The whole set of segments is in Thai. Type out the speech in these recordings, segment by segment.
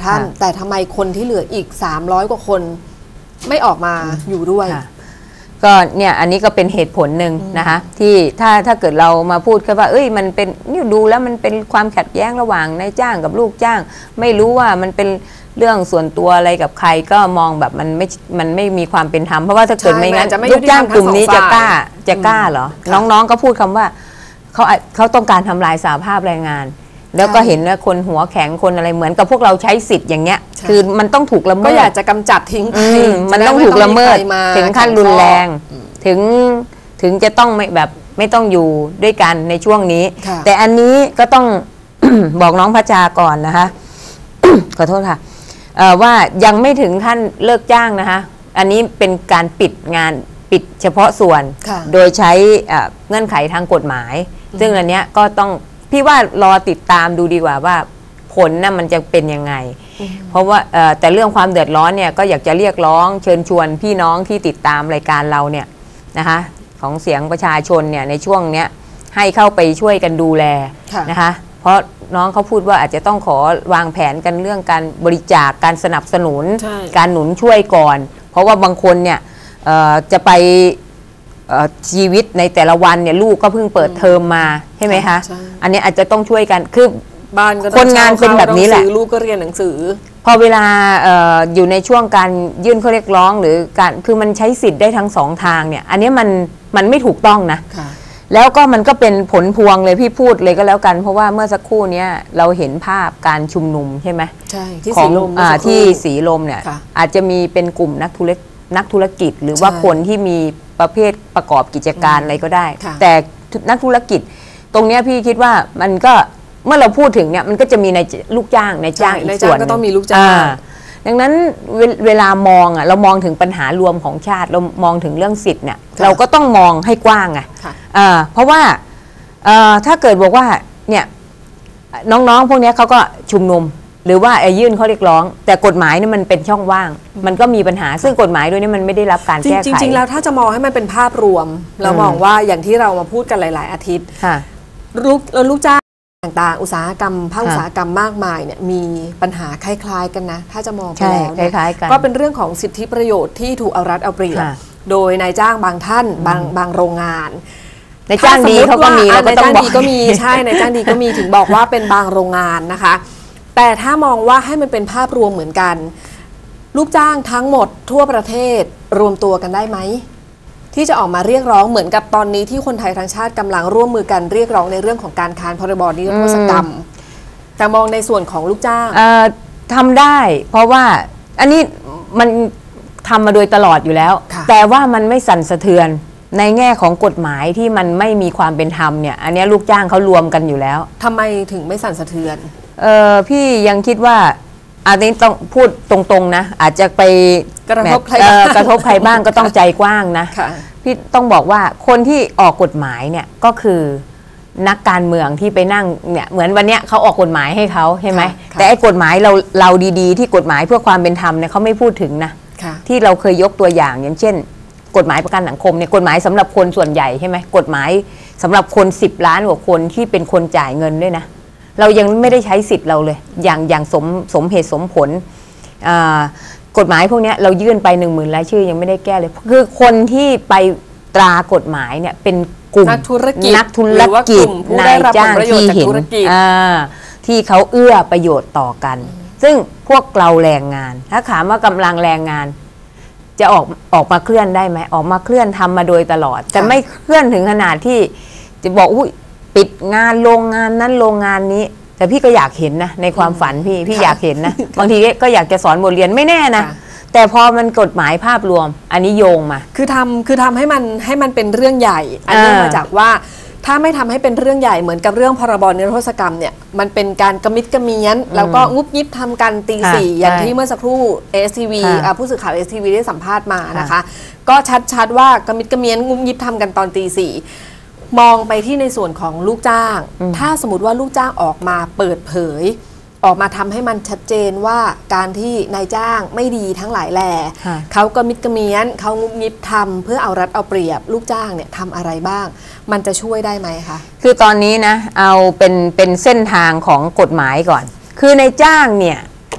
ท่านแต่ทำไมคนที่เหลืออีก300 กว่าคนไม่ออกมาอยู่ด้วยก็เนี่ยอันนี้ก็เป็นเหตุผลหนึ่งนะคะที่ถ้าเกิดเรามาพูดแค่ว่ามันเป็นนี่ดูแล้วมันเป็นความขัดแย้งระหว่างนายจ้างกับลูกจ้างไม่รู้ว่ามันเป็นเรื่องส่วนตัวอะไรกับใครก็มองแบบมันไม่มีความเป็นธรรมเพราะว่าถ้าเกิดไม่งั้นลูกจ้างกลุ่มนี้จะกล้าเหรอน้องๆก็พูดคำว่าเขาต้องการทำลายสหภาพแรงงานแล้วก็เห็นว่าคนหัวแข็งคนอะไรเหมือนกับพวกเราใช้สิทธิ์อย่างเงี้ยคือมันต้องถูกละเมิดก็อยากจะกำจัดทิ้งไปมันต้องถูกละเมิดถึงขั้นรุนแรงถึงจะต้องไม่ต้องอยู่ด้วยกันในช่วงนี้แต่อันนี้ก็ต้อง บอกน้องพระจาก่อนนะคะ ขอโทษค่ะว่ายังไม่ถึงขั้นเลิกจ้างนะคะอันนี้เป็นการปิดงานปิดเฉพาะส่วนโดยใช้เงื่อนไขทางกฎหมายซึ่งอันเนี้ยก็ต้องพี่ว่ารอติดตามดูดีกว่าว่าผลน่ะมันจะเป็นยังไงเพราะว่าแต่เรื่องความเดือดร้อนเนี่ยก็อยากจะเรียกร้องเชิญชวนพี่น้องที่ติดตามรายการเราเนี่ยนะคะของเสียงประชาชนเนี่ยในช่วงเนี้ยให้เข้าไปช่วยกันดูแลนะคะเพราะน้องเขาพูดว่าอาจจะต้องขอวางแผนกันเรื่องการบริจาคการสนับสนุนการหนุนช่วยก่อนเพราะว่าบางคนเนี่ยจะไปชีวิตในแต่ละวันเนี่ยลูกก็เพิ่งเปิดเทอมมาใช่ไหมคะอันนี้อาจจะต้องช่วยกันคือบ้านก็คนงานเป็นแบบนี้แหละลูกก็เรียนหนังสือพอเวลาอยู่ในช่วงการยื่นข้อเรียกร้องหรือการคือมันใช้สิทธิ์ได้ทั้งสองทางเนี่ยอันนี้มันไม่ถูกต้องนะแล้วก็มันก็เป็นผลพวงเลยพี่พูดเลยก็แล้วกันเพราะว่าเมื่อสักครู่นี้เราเห็นภาพการชุมนุมใช่ไหมใช่ที่สีลมเนี่ยอาจจะมีเป็นกลุ่มนักธุรกิจหรือว่าคนที่มีประเภทประกอบกิจการอะไรก็ได้แต่นักธุรกิจตรงนี้พี่คิดว่ามันก็เมื่อเราพูดถึงเนี่ยมันก็จะมีในลูกจ้างในจ้างอีกส่วนก็ต้องมีลูกจ้างดังนั้นเวลามองเรามองถึงปัญหารวมของชาติเรามองถึงเรื่องสิทธิ์เนี่ยเราก็ต้องมองให้กว้างไงเพราะว่าถ้าเกิดบอกว่าเนี่ยน้องๆพวกนี้เขาก็ชุมนุมหรือว่ายื่นข้อเรียกร้องแต่กฎหมายนี่มันเป็นช่องว่างมันก็มีปัญหาซึ่งกฎหมายด้วยนี่มันไม่ได้รับการแก้ไขจริงๆแล้วถ้าจะมองให้มันเป็นภาพรวมเรามองว่าอย่างที่เรามาพูดกันหลายๆอาทิตย์ลูกจ้างต่างๆอุตสาหกรรมภาคอุตสาหกรรมมากมายเนี่ยมีปัญหาคล้ายๆกันนะถ้าจะมองไปแล้วก็เป็นเรื่องของสิทธิประโยชน์ที่ถูกเอารัดเอาเปรียบโดยนายจ้างบางท่านบางโรงงานนายจ้างดีเขาก็มีแล้วก็ต้องบอกนายจ้างดีก็มีใช่นายจ้างดีก็มีถึงบอกว่าเป็นบางโรงงานนะคะแต่ถ้ามองว่าให้มันเป็นภาพรวมเหมือนกันลูกจ้างทั้งหมดทั่วประเทศรวมตัวกันได้ไหมที่จะออกมาเรียกร้องเหมือนกับตอนนี้ที่คนไทยทั้งชาติกำลังร่วมมือกันเรียกร้องในเรื่องของการค้านพรบนิรโทษกรรมแต่มองในส่วนของลูกจ้างทำได้เพราะว่าอันนี้มันทำมาโดยตลอดอยู่แล้วแต่ว่ามันไม่สั่นสะเทือนในแง่ของกฎหมายที่มันไม่มีความเป็นธรรมเนี่ยอันนี้ลูกจ้างเขารวมกันอยู่แล้วทำไมถึงไม่สั่นสะเทือนพี่ยังคิดว่าอันนี้ต้องพูดตรงๆนะอาจจะไปกระทบใครบ้างก็ต้องใจกว้างนะพี่ต้องบอกว่าคนที่ออกกฎหมายเนี่ยก็คือนักการเมืองที่ไปนั่งเนี่ยเหมือนวันนี้เขาออกกฎหมายให้เขาใช่ไหมแต่ไอ้กฎหมายเราดีๆที่กฎหมายเพื่อความเป็นธรรมเนี่ยเขาไม่พูดถึงนะที่เราเคยยกตัวอย่างอย่างเช่นกฎหมายประกันสังคมเนี่ยกฎหมายสำหรับคนส่วนใหญ่ใช่ไหมกฎหมายสำหรับคน10 ล้านกว่าคนที่เป็นคนจ่ายเงินด้วยนะเรายังไม่ได้ใช้สิทธิ์เราเลยอย่างสมเหตุสมผลกฎหมายพวกนี้เรายื่นไป10,000 รายชื่อยังไม่ได้แก้เลยคือคนที่ไปตรากฎหมายเนี่ยเป็นกลุ่มนักธุรกิจนายจ้างที่เห็นที่เขาเอื้อประโยชน์ต่อกันซึ่งพวกเราแรงงานถ้าถามว่ากำลังแรงงานจะออกมาเคลื่อนได้ไหมออกมาเคลื่อนทำมาโดยตลอดแต่ไม่เคลื่อนถึงขนาดที่จะบอกปิดงานโรงงานนั้นโรงงานนี้แต่พี่ก็อยากเห็นนะในความฝันพี่อยากเห็นนะบางทีก็อยากจะสอนบทเรียนไม่แน่นะแต่พอมันกฎหมายภาพรวมอันนี้โยงมาคือทำให้มันเป็นเรื่องใหญ่อันนี้มาจากว่าถ้าไม่ทำให้เป็นเรื่องใหญ่เหมือนกับเรื่องพรบนิรโทษกรรมเนี่ยมันเป็นการกระมิดกระเมี้ยนแล้วก็งุบยิบทำกันตีสี่อย่างที่เมื่อสักครู่ STV ผู้สื่อข่าว STV ได้สัมภาษณ์มานะคะก็ชัดว่ากระมิดกระเมี้ยนงุบยิบทำกันตอนตีสี่มองไปที่ในส่วนของลูกจ้างถ้าสมมติว่าลูกจ้างออกมาเปิดเผยออกมาทำให้มันชัดเจนว่าการที่นายจ้างไม่ดีทั้งหลายแหล่เขาก็มิดกระเมี้ยนเขางุบงิบทำเพื่อเอารัดเอาเปรียบลูกจ้างเนี่ยทำอะไรบ้างมันจะช่วยได้ไหมคะคือตอนนี้นะเอาเป็นเส้นทางของกฎหมายก่อนคือนายจ้างเนี่ย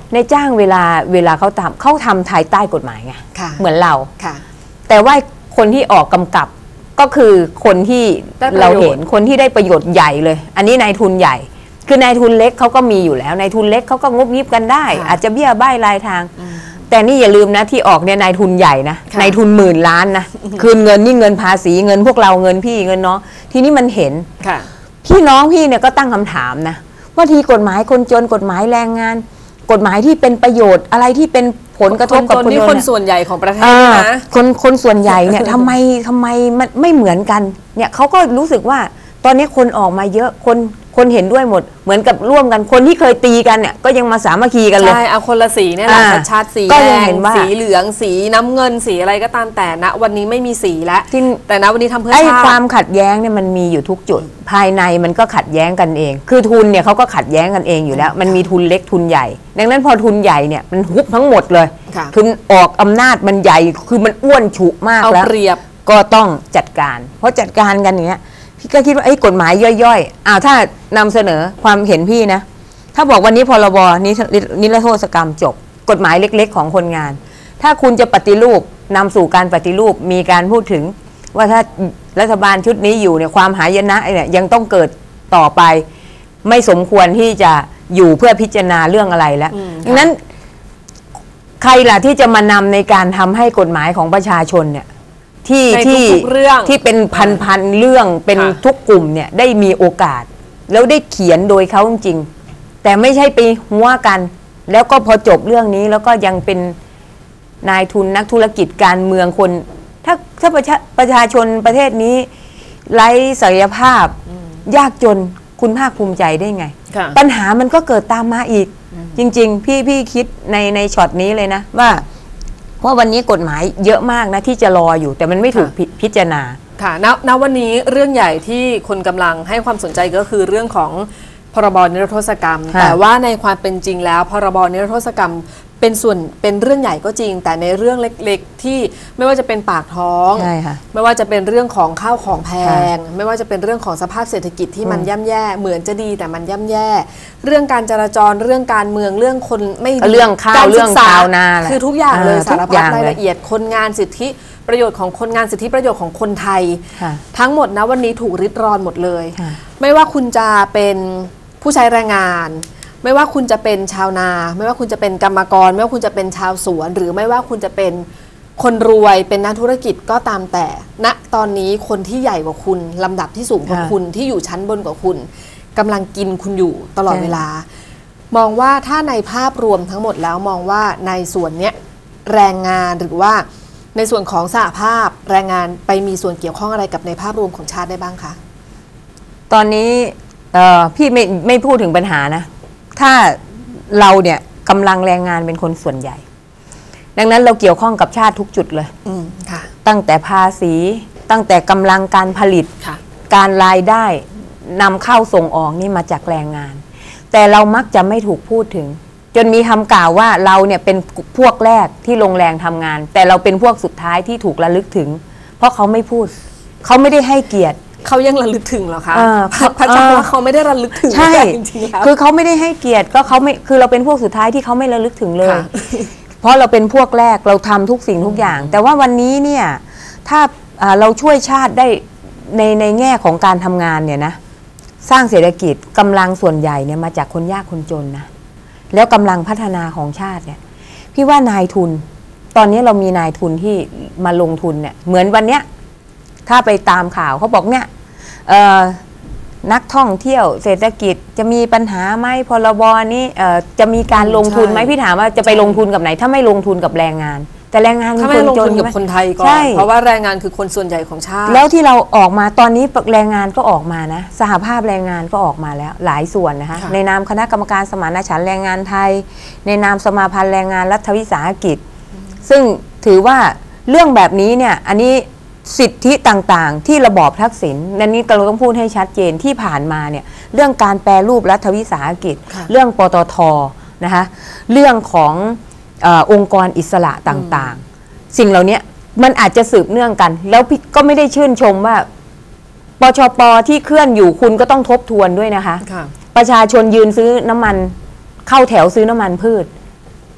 ในจ้างเวลาเขาทำภายใต้กฎหมายไงเหมือนเราแต่ว่าคนที่ออกกำกับก็คือคนที่เราเห็นคนที่ได้ประโยชน์ใหญ่เลยอันนี้นายทุนใหญ่คือนายทุนเล็กเขาก็มีอยู่แล้วนายทุนเล็กเขาก็งบงิบกันได้อาจจะเบี้ยบ้ายรายทางแต่นี่อย่าลืมนะที่ออกเนี่ยนายทุนใหญ่นะนายทุน10,000 ล้านนะคืนเงินนี่เงินภาษีเงินพวกเราเงินพี่เงินน้องทีนี้มันเห็นพี่น้องพี่เนี่ยก็ตั้งคำถามนะว่าทีกฎหมายคนจนกฎหมายแรงงานกฎหมายที่เป็นประโยชน์อะไรที่เป็นผลกระทบกับคนจนคนส่วนใหญ่ของประเทศนะคนส่วนใหญ่เนี่ยทำไมมันไม่เหมือนกันเนี่ยเขาก็รู้สึกว่าตอนนี้คนออกมาเยอะคนเห็นด้วยหมดเหมือนกับร่วมกันคนที่เคยตีกันเนี่ยก็ยังมาสามัคคีกันเลยใช่เอาคนละสีเนี่ยแหละชาติสีแดงสีเหลืองสีน้ำเงินสีอะไรก็ตามแต่ณวันนี้ไม่มีสีแล้วแต่ณวันนี้ทำเพื่อชาติความขัดแย้งเนี่ยมันมีอยู่ทุกจุดภายในมันก็ขัดแย้งกันเองคือทุนเนี่ยเขาก็ขัดแย้งกันเองอยู่แล้วมันมีทุนเล็กทุนใหญ่ดังนั้นพอทุนใหญ่เนี่ยมันฮุบทั้งหมดเลยคือออกอำนาจมันใหญ่คือมันอ้วนฉุมากแล้วก็ต้องจัดการเพราะจัดการกันอย่างเงี้ยพี่ก็คิดว่าไอ้กฎหมายย่อยๆถ้านำเสนอความเห็นพี่นะถ้าบอกวันนี้พรบนิรโทษกรรมจบกฎหมายเล็กๆของคนงานถ้าคุณจะปฏิรูปนำสู่การปฏิรูปมีการพูดถึงว่าถ้ารัฐบาลชุดนี้อยู่เนี่ยความหายนะเนี่ยยังต้องเกิดต่อไปไม่สมควรที่จะอยู่เพื่อพิจารณาเรื่องอะไรแล้วดังนั้นใครล่ะที่จะมานำในการทำให้กฎหมายของประชาชนเนี่ยที่เป็นพันเรื่องเป็นทุกกลุ่มเนี่ยได้มีโอกาสแล้วได้เขียนโดยเขาจริงๆแต่ไม่ใช่ไปหัวกันแล้วก็พอจบเรื่องนี้แล้วก็ยังเป็นนายทุนนักธุรกิจการเมืองคนถ้าประชาชนประเทศนี้ไร้ศักยภาพยากจนคุณภาคภูมิใจได้ไงปัญหามันก็เกิดตามมาอีกจริงๆพี่คิดในช็อตนี้เลยนะว่าวันนี้กฎหมายเยอะมากนะที่จะรออยู่แต่มันไม่ถูกพิจารณาค่ะณวันนี้เรื่องใหญ่ที่คนกำลังให้ความสนใจก็คือเรื่องของพรบนิรโทษกรรมแต่ว่าในความเป็นจริงแล้วพรบนิรโทษกรรมเป็นเรื่องใหญ่ก็จริงแต่ในเรื่องเล็กๆที่ไม่ว่าจะเป็นปากท้องไม่ว่าจะเป็นเรื่องของข้าวของแพงไม่ว่าจะเป็นเรื่องของสภาพเศรษฐกิจที่มันย่ำแย่เหมือนจะดีแต่มันย่ำแย่เรื่องการจราจรเรื่องการเมืองเรื่องคนไม่เรื่องข้าวเรื่องชาวนาคือทุกอย่างเลยสารพัดรายละเอียดคนงานสิทธิประโยชน์ของคนงานสิทธิประโยชน์ของคนไทยทั้งหมดนะวันนี้ถูกริดรอนหมดเลยไม่ว่าคุณจะเป็นผู้ใช้แรงงานไม่ว่าคุณจะเป็นชาวนาไม่ว่าคุณจะเป็นกรรมกรไม่ว่าคุณจะเป็นชาวสวนหรือไม่ว่าคุณจะเป็นคนรวยเป็นนักธุรกิจก็ตามแต่ณตอนนี้คนที่ใหญ่กว่าคุณลำดับที่สูงกว่าคุณที่อยู่ชั้นบนกว่าคุณกำลังกินคุณอยู่ตลอดเวลามองว่าถ้าในภาพรวมทั้งหมดแล้วมองว่าในส่วนเนี้ยแรงงานหรือว่าในส่วนของสหภาพแรงงานไปมีส่วนเกี่ยวข้องอะไรกับในภาพรวมของชาติได้บ้างคะตอนนี้พี่ไม่พูดถึงปัญหานะถ้าเราเนี่ยกำลังแรงงานเป็นคนส่วนใหญ่ดังนั้นเราเกี่ยวข้องกับชาติทุกจุดเลยตั้งแต่ภาษีตั้งแต่กำลังการผลิตการรายได้นำเข้าส่งออกนี่มาจากแรงงานแต่เรามักจะไม่ถูกพูดถึงจนมีคำกล่าวว่าเราเนี่ยเป็นพวกแรกที่ลงแรงทำงานแต่เราเป็นพวกสุดท้ายที่ถูกระลึกถึงเพราะเขาไม่พูดเขาไม่ได้ให้เกียรติเขายังระลึกถึงเหรอคะพระเจ้าว่าเขาไม่ได้ระลึกถึงใช่จริงๆคือเขาไม่ได้ให้เกียรติก็เขาไม่คือเราเป็นพวกสุดท้ายที่เขาไม่ระลึกถึงเลยเพราะเราเป็นพวกแรกเราทำทุกสิ่งทุกอย่างแต่ว่าวันนี้เนี่ยถ้าเราช่วยชาติได้ในแง่ของการทำงานเนี่ยนะสร้างเศรษฐกิจกำลังส่วนใหญ่เนี่ยมาจากคนยากคนจนนะแล้วกำลังพัฒนาของชาติเนี่ยพี่ว่านายทุนตอนนี้เรามีนายทุนที่มาลงทุนเนี่ยเหมือนวันเนี้ยถ้าไปตามข่าวเขาบอกเนี่ยนักท่องเที่ยวเศรษฐกิจจะมีปัญหาไหมพรบนี้จะมีการลงทุนไหมพี่ถามว่าจะไปลงทุนกับไหนถ้าไม่ลงทุนกับแรงงานแต่แรงงานถ้าไม่ลงทุนกับคนไทยก่อนเพราะว่าแรงงานคือคนส่วนใหญ่ของชาติแล้วที่เราออกมาตอนนี้แรงงานก็ออกมานะสหภาพแรงงานก็ออกมาแล้วหลายส่วนนะคะในนามคณะกรรมการสมานฉันท์แรงงานไทยในนามสมาพันธ์แรงงานรัฐวิสาหกิจซึ่งถือว่าเรื่องแบบนี้เนี่ยอันนี้สิทธิต่างๆที่ระบอบทักษิณนั่นนี้เราต้องพูดให้ชัดเจนที่ผ่านมาเนี่ยเรื่องการแปรรูปรัฐวิสาหกิจเรื่องปตท.นะคะเรื่องขององค์กรอิสระต่างๆสิ่งเหล่านี้มันอาจจะสืบเนื่องกันแล้วก็ไม่ได้ชื่นชมว่าปชป.ที่เคลื่อนอยู่คุณก็ต้องทบทวนด้วยนะคะประชาชนยืนซื้อน้ำมันเข้าแถวซื้อน้ำมันพืช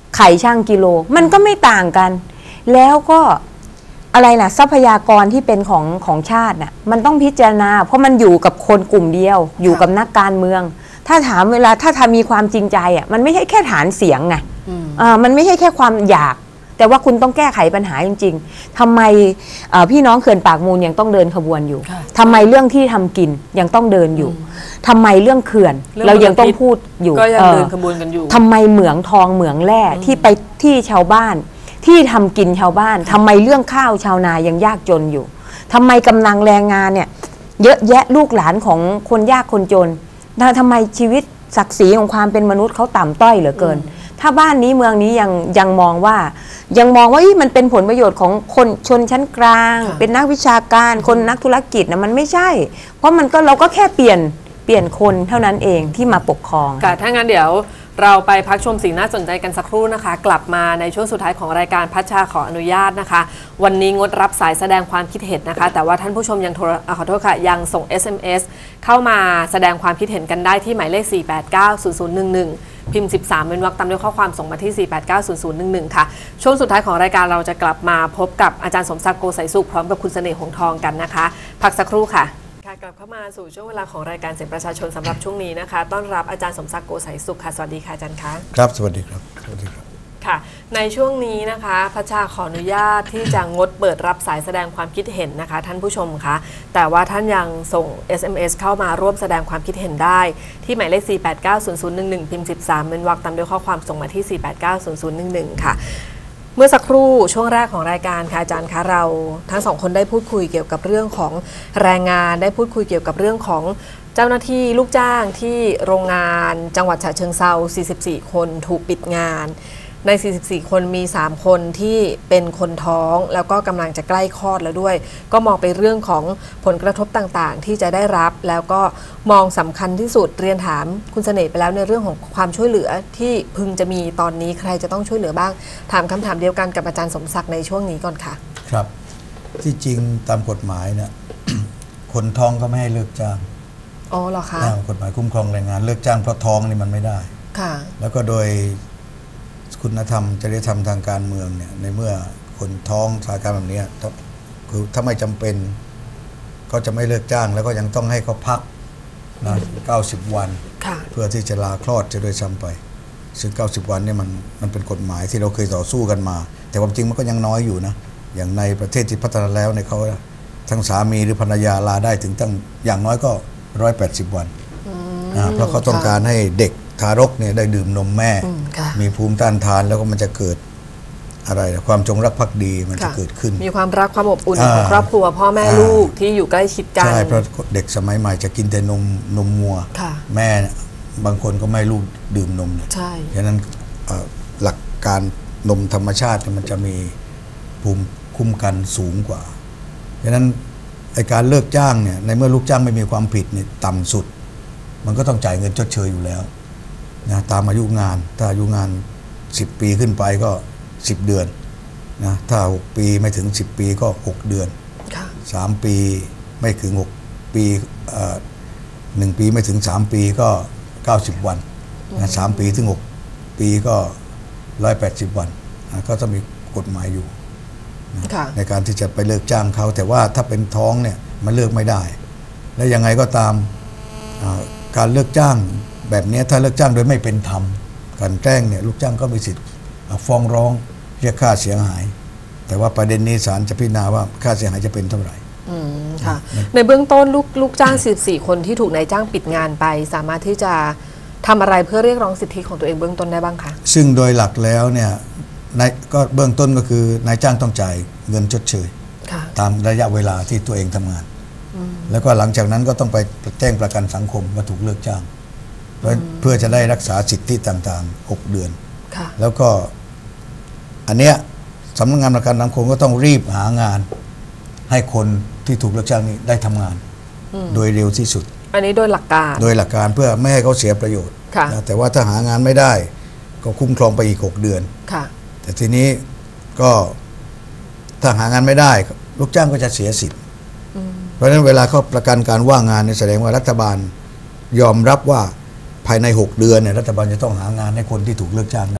ไข่ช่างกิโลมันก็ไม่ต่างกัน แล้วก็อะไรล่ะทรัพยากรที่เป็นของชาติน่ะมันต้องพิจารณาเพราะมันอยู่กับคนกลุ่มเดียวอยู่กับนักการเมือง ถ้าถามเวลาถ้าทำมีความจริงใจอ่ะมันไม่ใช่แค่ฐานเสียงไงมันไม่ใช่แค่ความอยากแต่ว่าคุณต้องแก้ไขปัญหาจริงๆทำไมพี่น้องเขื่อนปากมูลยังต้องเดินขบวนอยู่ทำไมเรื่องที่ทำกินยังต้องเดินอยู่ทำไมเรื่องเขื่อนเรายังต้องพูดอยู่ก็ยังเดินขบวนกันอยู่ทำไมเหมืองทองเหมืองแร่ที่ไปที่ชาวบ้านที่ทำกินชาวบ้านทำไมเรื่องข้าวชาวนายังยากจนอยู่ทำไมกำลังแรงงานเนี่ยเยอะแยะลูกหลานของคนยากคนจนทำไมชีวิตศักดิ์ศรีของความเป็นมนุษย์เขาต่ำต้อยเหลือเกินถ้าบ้านนี้เมืองนี้ยังมองว่ามันเป็นผลประโยชน์ของคนชนชั้นกลางเป็นนักวิชาการคนนักธุรกิจนะมันไม่ใช่เพราะเราก็แค่เปลี่ยนคนเท่านั้นเองที่มาปกครองค่ะถ้างั้นเดี๋ยวเราไปพักชมสิ่งน่าสนใจกันสักครู่นะคะกลับมาในช่วงสุดท้ายของรายการพัชชาขออนุญาตนะคะวันนี้งดรับสายแสดงความคิดเห็นนะคะแต่ว่าท่านผู้ชมยังขอโทษค่ะยังส่ง SMS เข้ามาแสดงความคิดเห็นกันได้ที่หมายเลข 4890011 พิมพ์ 13 เป็นวรรคตามด้วยข้อความส่งมาที่ 4890011 ค่ะช่วงสุดท้ายของรายการเราจะกลับมาพบกับอาจารย์สมศักดิ์โกสัยสุขพร้อมกับคุณเสน่ห์หงส์ทองกันนะคะพักสักครู่ค่ะกลับเข้ามาสู่ช่วงเวลาของรายการเสียงประชาชนสำหรับช่วงนี้นะคะต้อนรับอาจารย์สมศักดิ์โกสัยสุขค่ะสวัสดีค่ะอาจารย์คะครับสวัสดีครับสวัสดีครับค่ะในช่วงนี้นะคะพัชชาขออนุญาตที่จะงดเปิดรับสายแสดงความคิดเห็นนะคะท่านผู้ชมคะแต่ว่าท่านยังส่ง SMS เข้ามาร่วมแสดงความคิดเห็นได้ที่หมายเลข 4890011 พิมพ์ 13 เป็นวรรคตามด้วยข้อความส่งมาที่ 4890011 ค่ะเมื่อสักครู่ช่วงแรกของรายการค่ะอาจารย์คะเราทั้งสองคนได้พูดคุยเกี่ยวกับเรื่องของแรงงานได้พูดคุยเกี่ยวกับเรื่องของเจ้าหน้าที่ลูกจ้างที่โรงงานจังหวัดฉะเชิงเทรา44 คนถูกปิดงานใน44 คนมี3 คนที่เป็นคนท้องแล้วก็กำลังจะใกล้คลอดแล้วด้วยก็มองไปเรื่องของผลกระทบต่างๆที่จะได้รับแล้วก็มองสำคัญที่สุดเรียนถามคุณเสน่ห์ไปแล้วในเรื่องของความช่วยเหลือที่พึงจะมีตอนนี้ใครจะต้องช่วยเหลือบ้างถามคำถามเดียวกันกับอาจารย์สมศักดิ์ในช่วงนี้ก่อนค่ะครับที่จริงตามกฎหมายเนี่ย คนท้องก็ไม่ให้เลิกจ้างอ๋อเหรอคะกฎหมายคุ้มครองแรงงานเลิกจ้างเพราะท้องนี่มันไม่ได้ค่ะแล้วก็โดยคุณธรรมจริยธรรมทางการเมืองเนี่ยในเมื่อคนท้องสถานการณ์แบบนี้คือถ้าไม่จำเป็นก็จะไม่เลิกจ้างแล้วก็ยังต้องให้เขาพักนะ90 วันเพื่อที่จะลาคลอดจะโดยซ้ำไปซึ่ง90 วันเนี่ยมันเป็นกฎหมายที่เราเคยต่อสู้กันมาแต่ความจริงมันก็ยังน้อยอยู่นะอย่างในประเทศที่พัฒนาแล้วเนี่ยเขาทั้งสามีหรือภรรยาลาได้ถึงตั้งอย่างน้อยก็180 วันเพราะเขาต้องการให้เด็กทารกเนี่ยได้ดื่มนมแม่มีภูมิต้านทานแล้วก็มันจะเกิดอะไรความจงรักภักดีมันจะเกิดขึ้นมีความรักความอบอุ่นของครอบครัวพ่อแม่ลูกที่อยู่ใกล้ชิดกันใช่เพราะเด็กสมัยใหม่จะกินแต่นมวัวแม่บางคนก็ไม่ลูกดื่มนมใช่ฉะนั้นหลักการนมธรรมชาติมันจะมีภูมิคุ้มกันสูงกว่าฉะนั้นไอ้การเลิกจ้างเนี่ยในเมื่อลูกจ้างไม่มีความผิดเนี่ยต่ำสุดมันก็ต้องจ่ายเงินชดเชยอยู่แล้วนะตามอายุงานถ้าอายุงาน10 ปีขึ้นไปก็10 เดือนนะถ้า6 ปีไม่ถึง10 ปีก็6 เดือน3 ปีไม่ถึง6 ปี1 ปีไม่ถึง3 ปีก็90 วันนะ3 ปีถึง6 ปีก็180 วันนะก็ต้องมีกฎหมายอยู่ในการที่จะไปเลิกจ้างเขาแต่ว่าถ้าเป็นท้องเนี่ยมันเลิกไม่ได้และยังไงก็ตามการเลิกจ้างแบบนี้ถ้าเลิกจ้างโดยไม่เป็นธรรมการแกล้งเนี่ยลูกจ้างก็มีสิทธิ์ฟ้องร้องเรียกค่าเสียหายแต่ว่าประเด็นนี้ศาลจะพิจารณาว่าค่าเสียหายจะเป็นเท่าไหร่ค่ะในเบื้องต้นลูกจ้าง14 คนที่ถูกนายจ้างปิดงานไปสามารถที่จะทำอะไรเพื่อเรียกร้องสิทธิของตัวเองเบื้องต้นได้บ้างคะซึ่งโดยหลักแล้วเนี่ยก็เบื้องต้นก็คือนายจ้างต้องจ่ายเงินชดเชยตามระยะเวลาที่ตัวเองทำงานแล้วก็หลังจากนั้นก็ต้องไปแจ้งประกันสังคมว่าถูกเลิกจ้างเพื่อจะได้รักษาสิทธิต่างๆ6 เดือนแล้วก็อันเนี้ยสำนักงานประกันสังคมก็ต้องรีบหางานให้คนที่ถูกเลิกจ้างนี้ได้ทำงานโดยเร็วที่สุดอันนี้โดยหลักการเพื่อไม่ให้เขาเสียประโยชน์แต่ว่าถ้าหางานไม่ได้ก็คุ้มครองไปอีก6 เดือนแต่ทีนี้ก็ถ้าหางานไม่ได้ลูกจ้างก็จะเสียสิทธิ์เพราะฉะนั้นเวลาเขาประกันการว่างงานเนี่ยแสดงว่ารัฐบาลยอมรับว่าภายใน6 เดือนเนี่ยรัฐบาลจะต้องหางานให้คนที่ถูกเลิกจ้าง